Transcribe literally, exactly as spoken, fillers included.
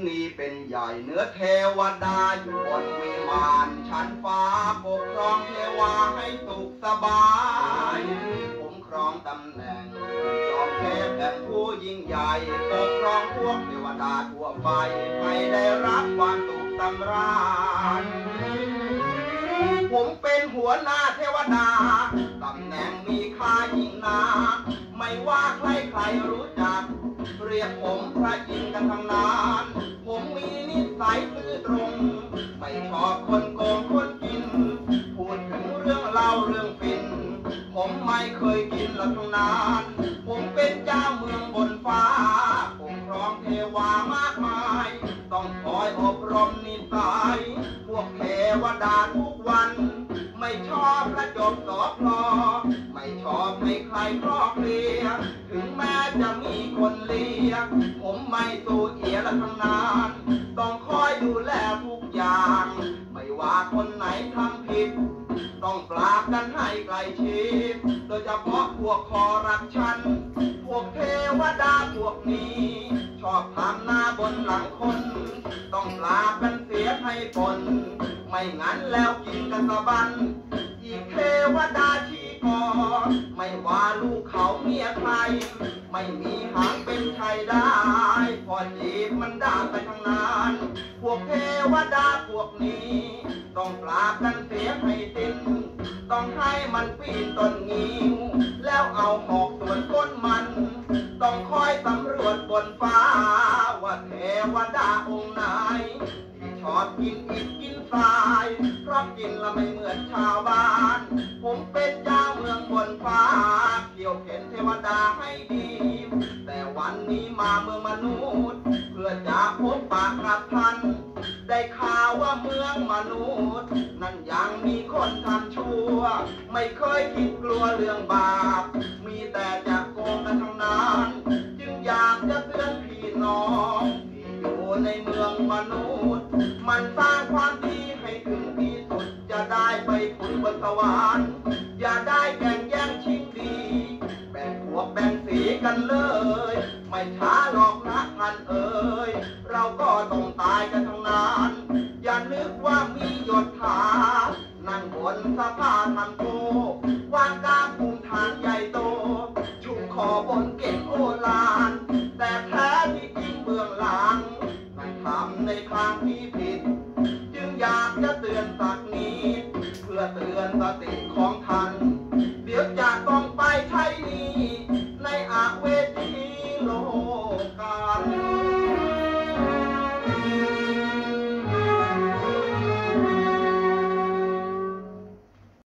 นี้เป็นใหญ่เนื้อเทวดาอยู่บนวิมานชั้นฟ้าปกครองเทวาให้สุขสบายผมครองตำแหน่งจอมเทพแห่งผู้ยิ่งใหญ่ปกครองพวกเทวดาทั่วไปให้ได้รับความสุขสำราญผมเป็นหัวหน้าเทวดาตำแหน่งมีค่ายิ่งนักไม่ว่าใครใครรู้จักเรียกผมพระอินทร์กันทั้งนั้นผมมีนิสัยซื่อตรงไม่ชอบคนโกงคนกินพูดถึงเรื่องเล่าเรื่องฟินผมไม่เคยกินละทั้งนั้นผมเป็นเจ้าเมืองบนฟ้าปกครองเทวามากมายต้องคอยอบรมนิสัยพวกเทวดาทุกวันไม่ชอบกระจบสอพลอไม่ชอบให้ใครครอบเลียถึงแม้จะมีคนเลียผมไม่สู้เอียละทั้งนั้นต้องคอยดูแลทุกอย่างไม่ว่าคนไหนทำผิดต้องปราบกันให้ไกลชิดโดยเฉพาะพวกคอร์รัปชันพวกเทวดาพวกนี้ชอบทำหน้าบนหลังคนต้องปราบกันเสียให้ผลไม่งั้นแล้วกินกันสะบันอีกเทวดาที่กอไม่ว่าลูกเขาเมียใครไม่มีหางเป็นชัยได้พอจีบมันด่าไปทั้งนั้นพวกเทวดาพวกนี้ต้องปราบกันเสียให้สิ้นต้องให้มันปีนต้นงิ้วแล้วเอาหอกสวนก้นมันต้องคอยสำรวจบนฟ้าว่าเทวดาองค์ไหนที่ชอบกินอิฐกินทรายเพราะกินแล้วไม่เหมือนชาวบ้านผมเป็นเจ้าเมืองบนฟ้าเกี่ยวเข็นเทวดาให้ดีแต่วันนี้มาเมืองมนุษย์เพื่อจะพบปะกับท่านได้ข่าวว่าเมืองมนุษย์นั่นยังมีคนทำชั่วไม่เคยคิดกลัวเรื่องบาปมีแต่จะโกงกันทั้งนั้นจึงอยากจะเตือนพี่น้องที่อยู่ในเมืองมนุษย์มันสร้างความดีให้ถึงที่สุดจะได้ไปผุดบนสวรรค์อย่าได้แข่งแย่งชิงดีแบ่งพวกแบ่งสีกันเลยไม่ช้าหรอกนะท่าน